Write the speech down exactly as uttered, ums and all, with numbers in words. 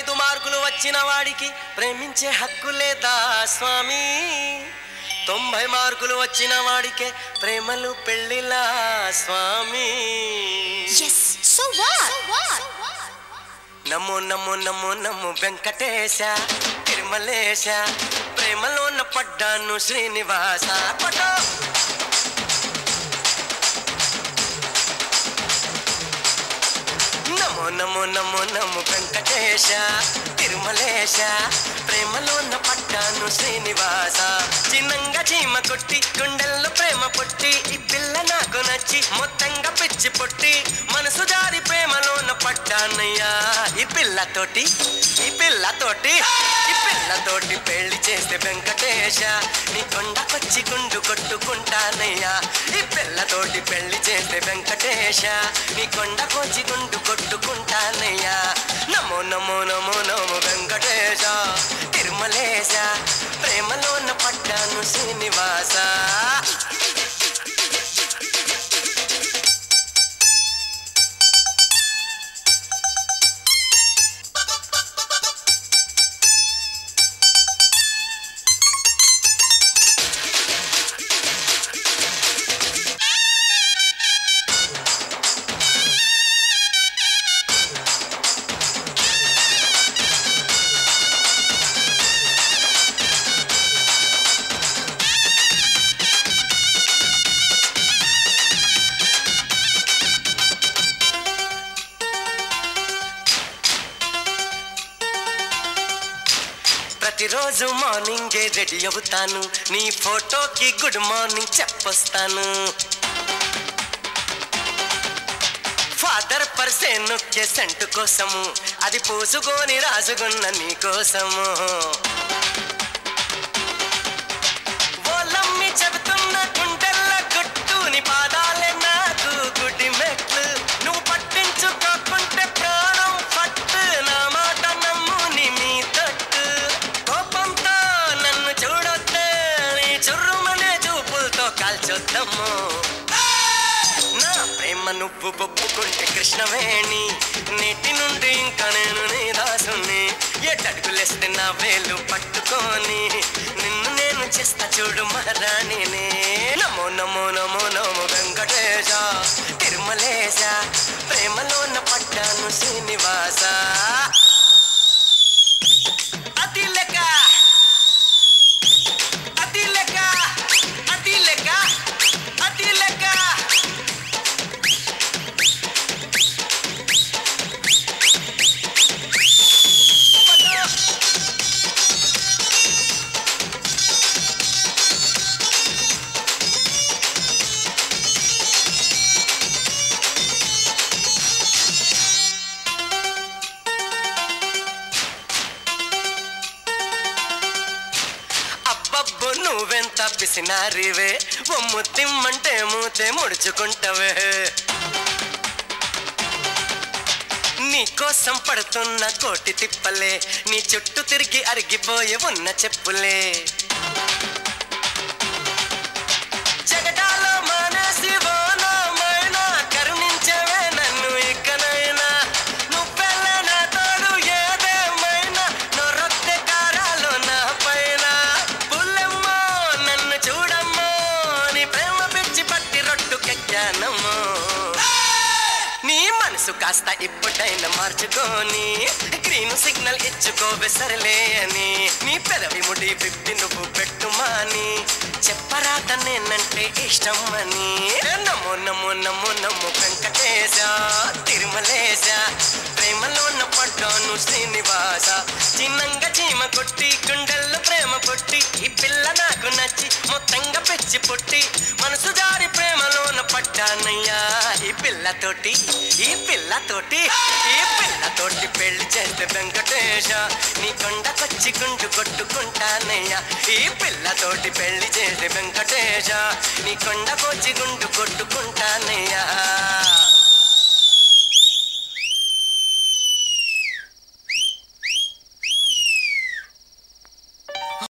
ఐదు మార్కులు వచ్చిన వాడికి ప్రేమించే హక్కు లేదా స్వామి? తొంభై మార్కులు వచ్చిన వాడికే ప్రేమలు పెళ్ళిలా స్వామి. నమో నమో నమో నమో వెంకటేశ తిరుమలేశ, ప్రేమలోన పడ్డాను శ్రీనివాస. పటో నమో నమో నమో నమో వెంకటేశ తిరుమలేశ, ప్రేమలోన పడ్డాను శ్రీనివాస. చిన్నంగా చీమ కొట్టి గుండెల్లో ప్రేమ పుట్టి, ఈ పిల్ల నాకు నచ్చి మొత్తంగా పిచ్చి పుట్టి, మనసు జారి ప్రేమలోన పడ్డానయ్యా. ఈ పిల్లతోటి ఈ పిల్లతోటి ఈ పిల్లతోటి పెళ్లి చేస్తే వెంకటేశ, నీ కొండకొచ్చి గుండు కొట్టుకుంటానయ్యా. ఈ పిల్లతోటి పెళ్లి చేస్తే వెంకటేశ, నీ కొండకొచ్చి గుండు కొట్టుకుంటానయ్యా. నమో నమో నమో నమో వెంకటేశ తిరుమలేశ, ప్రేమలోన పడ్డాను శ్రీనివాస. ప్రతిరోజు మార్నింగే రెడీ అవుతాను, నీ ఫోటోకి గుడ్ మార్నింగ్ చెప్పొస్తాను. ఫాదర్ పర్సే నొక్కే సెంటు కోసము, అది పూసుకొని రాసుకున్న నీ కోసము. ఓలమ్మి చెబుతున్న గుండెల్ల గుట్టు, నీ పాదాలే నాకు గుడి మెట్లు. నువ్వు పట్టించుకోకుంటే ప్రాణం పట్టు, నా మాట నమ్ము నీ మీ తట్టు. కోపంతో నన్ను చూడొద్దే, నీ చుర్రుమనే చూపులతో కాల్చొద్దమ్ము. నా ప్రేమ నువ్వు ఒప్పుకుంటే కృష్ణవేణి, నేటి నుండి ఇంకా నేను నీ దాసుని. ఎటడుగులేస్తే నా వేలు పట్టుకొని, నిన్ను నేను చేస్తా చూడు మహారాణిని. నమో నమో నమో నమో వెంకటేశ తిరుమలేశ, ప్రేమలోన పడ్డాను శ్రీనివాస. అతి లెక్క అతి లెక్క అతి లెక్క అతి లెక్క. అబ్బబ్బో నువ్వెంత పిసినారివే, ఒమ్ము తిమ్మంటే మూతే ముడుచుకుంటావే. నీకోసం పడుతున్న కోటి తిప్పలే, నీ చుట్టూ తిరిగి అరిగిపోయే ఉన్న చెప్పులే. జగడాలో మానేసి ఓనమైనా కరుణించవే నన్ను ఇకనైనా. నువ్వెళ్ళ నా తోడు ఏదేమైనా, నొరొత్తే కారాలో నా పైన. పుల్లెమ్మో నన్ను చూడమ్మో, నీ ప్రేమ పిచ్చి పట్టి రొట్టుకెక్కానమ్మో. నీ మనసు కాస్త ఇప్పుడైనా మార్చుకొని, గ్రీన్ సిగ్నల్ ఇచ్చుకోవే సరలే అని. నీ పెదవి ముడి విప్పి నువ్వు పెట్టుమాని, చెప్పరాత నేనంటే ఇష్టం అని. నమో నమో నమో నమో వెంకటేశ తిరుమలేశ, ప్రేమలోన పడ్డాను శ్రీనివాస. చిన్నంగా చీమ కొట్టి గుండెల్లో ప్రేమ పుట్టి, ఈ పిల్ల నాకు నచ్చి మొత్తంగా పెచ్చి పుట్టి, మనసు జారి ప్రేమలోన పడ్డానయ్యా. ఈ పిల్లతోటి ఈ పిల్లతోటి ఈ పిల్లతోటి పెళ్లి చేస్తే వెంకటేశ, నీ కొండకొచ్చి గుండు కొట్టుకుంటానయ్యా. ఈ పిల్లతోటి పెళ్లి చేస్తే వెంకటేశ, నీ కొండకొచ్చి గుండు కొట్టుకుంటానయ్యా.